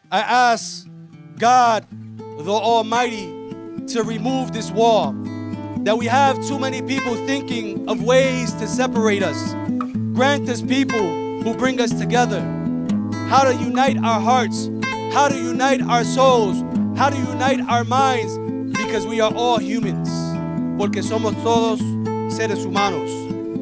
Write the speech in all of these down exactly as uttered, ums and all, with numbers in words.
I ask God, the Almighty, to remove this wall. That we have too many people thinking of ways to separate us. Grant us people who bring us together. How to unite our hearts, how to unite our souls, how to unite our minds, because we are all humans. Porque somos todos seres humanos.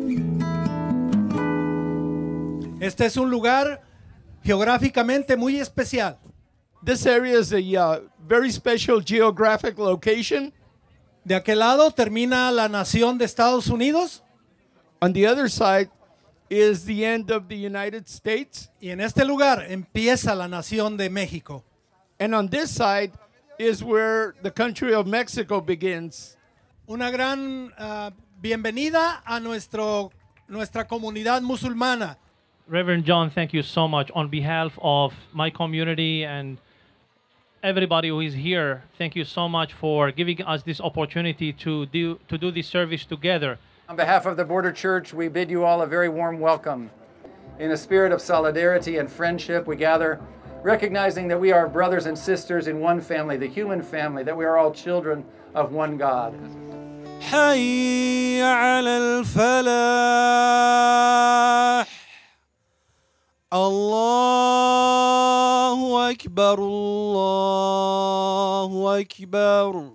Este es un lugar geográficamente muy especial. This area is a uh, very special geographic location. De aquel lado termina la nación de Estados Unidos. On the other side is the end of the United States. Y en este lugar empieza la nación de México. And on this side is where the country of Mexico begins. Una gran uh, bienvenida a nuestro, nuestra comunidad musulmana. Reverend John, thank you so much. On behalf of my community and everybody who is here, thank you so much for giving us this opportunity to do, to do this service together. On behalf of the Border Church, we bid you all a very warm welcome. In a spirit of solidarity and friendship, we gather, recognizing that we are brothers and sisters in one family, the human family, that we are all children of one God. حي على الفلاح الله أكبر الله أكبر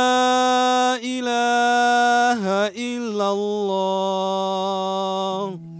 لا إله إلا الله